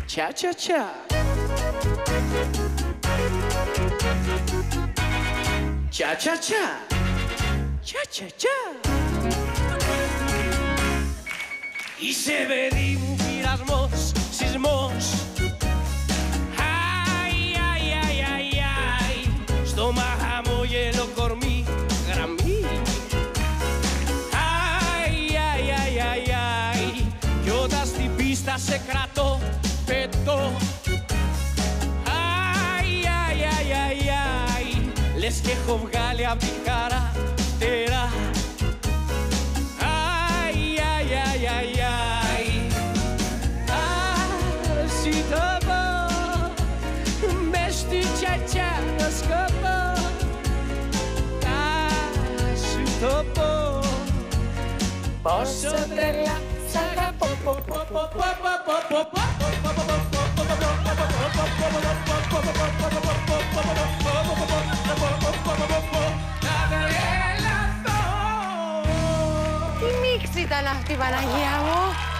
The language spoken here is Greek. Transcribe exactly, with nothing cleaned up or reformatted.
Τσα τσα τσα. Τσα τσα τσα. Τσα τσα τσα. Είσαι παιδί μου πειρασμός, σεισμός. Αι, αι, αι, αι, αι. Στόμα χαμόγελο κορμί, γραμμή. Αι, αι, αι, αι, αι. Κι όταν στην πίστα σε κρατώ, πετώ. Αι, αι, αι, αι, αι. Λες κι έχω βγάλει απ' την χαρακτέρα. Αι, αι, αι, αι, αι. Ας το πω, μες στη τσατσά να σκοπώ. Ας το πω, πόσο τρελά σ' αγαπώ. Τι μίξη ήταν αυτή, Παναγία μου!